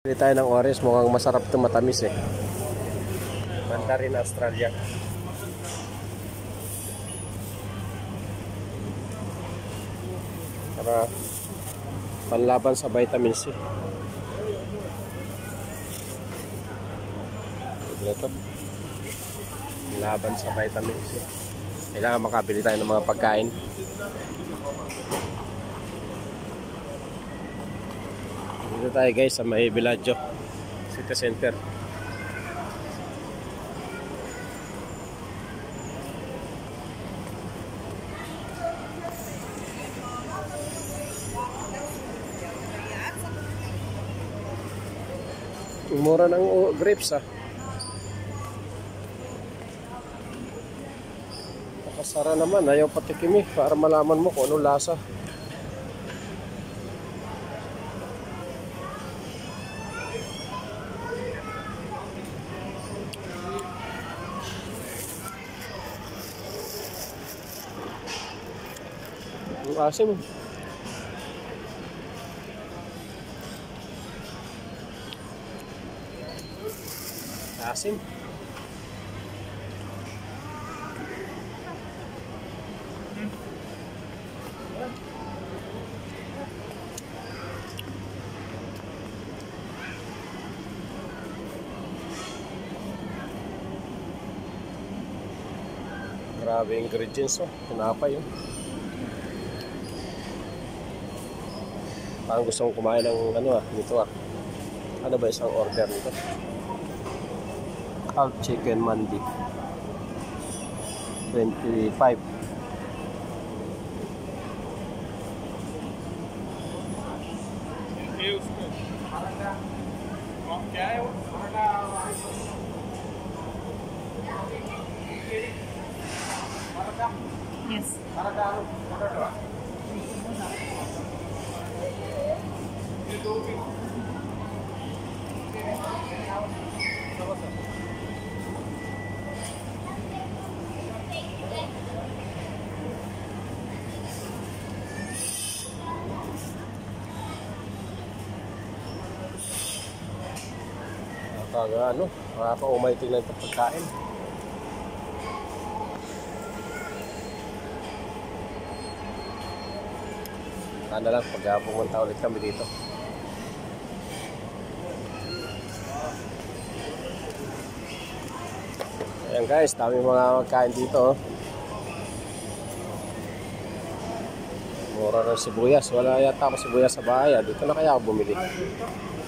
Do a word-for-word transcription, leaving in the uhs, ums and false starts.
Bili tayo ng orange, mukhang masarap ito, matamis eh. Mandarin Australia. Para panlaban sa vitamin C. Ito. Panlaban sa vitamin C. Kailangan makabili tayo ng mga pagkain. Dito tayo guys sa may Villaggio City Center. Mura ng grapes ah. Nakasara naman, ayaw patikim eh, para malaman mo kung anong lasa. Ang asim. Asim. Grabe ingredients oh. Tinapay yun. Parang gusto kong kumain ng ano ah, nito ah. Ano ba isang order nito? Half chicken mandi. twenty-five. Yes. Nakaka ano, nakaka-umay tingnan ito pagkain. Sana lang pag pumunta ulit kami dito. Ayan guys, dami mga magkain dito. Mura ng sibuyas. Wala yata ako sibuyas sa bahay. Dito na kaya ako bumili.